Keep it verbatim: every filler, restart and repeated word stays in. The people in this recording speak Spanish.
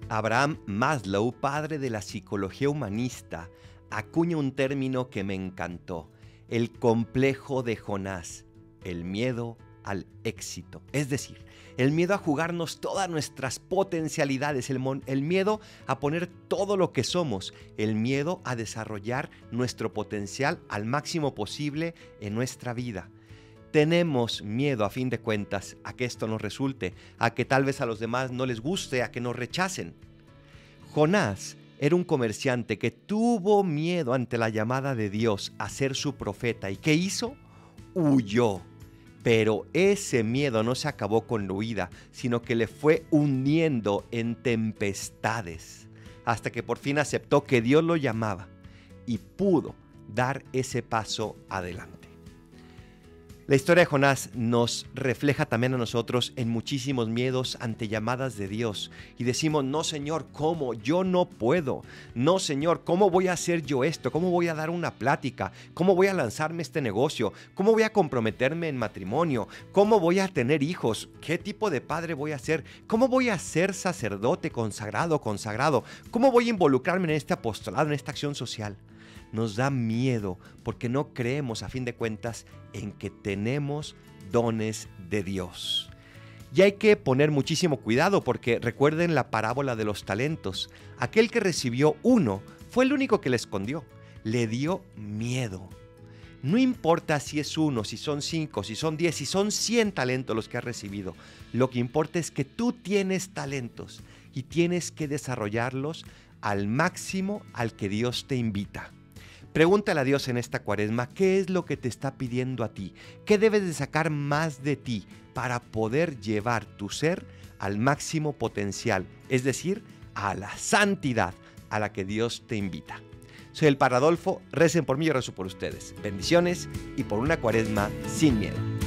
Abraham Maslow, padre de la psicología humanista, acuña un término que me encantó: el complejo de Jonás, el miedo al éxito. Es decir, el miedo a jugarnos todas nuestras potencialidades, el, el miedo a poner todo lo que somos, el miedo a desarrollar nuestro potencial al máximo posible en nuestra vida. Tenemos miedo, a fin de cuentas, a que esto nos resulte, a que tal vez a los demás no les guste, a que nos rechacen. Jonás era un comerciante que tuvo miedo ante la llamada de Dios a ser su profeta. ¿Y qué hizo? Huyó. Pero ese miedo no se acabó con la huida, sino que le fue hundiendo en tempestades, hasta que por fin aceptó que Dios lo llamaba y pudo dar ese paso adelante. La historia de Jonás nos refleja también a nosotros en muchísimos miedos ante llamadas de Dios. Y decimos: no, Señor, ¿cómo? Yo no puedo. No, Señor, ¿cómo voy a hacer yo esto? ¿Cómo voy a dar una plática? ¿Cómo voy a lanzarme este negocio? ¿Cómo voy a comprometerme en matrimonio? ¿Cómo voy a tener hijos? ¿Qué tipo de padre voy a ser? ¿Cómo voy a ser sacerdote, consagrado, consagrado? ¿Cómo voy a involucrarme en este apostolado, en esta acción social? Nos da miedo porque no creemos, a fin de cuentas, en que tenemos dones de Dios. Y hay que poner muchísimo cuidado porque recuerden la parábola de los talentos. Aquel que recibió uno fue el único que le escondió. Le dio miedo. No importa si es uno, si son cinco, si son diez, si son cien talentos los que has recibido. Lo que importa es que tú tienes talentos y tienes que desarrollarlos al máximo al que Dios te invita. Pregúntale a Dios en esta cuaresma qué es lo que te está pidiendo a ti, qué debes de sacar más de ti para poder llevar tu ser al máximo potencial, es decir, a la santidad a la que Dios te invita. Soy el Padre Adolfo, recen por mí, yo rezo por ustedes. Bendiciones y por una cuaresma sin miedo.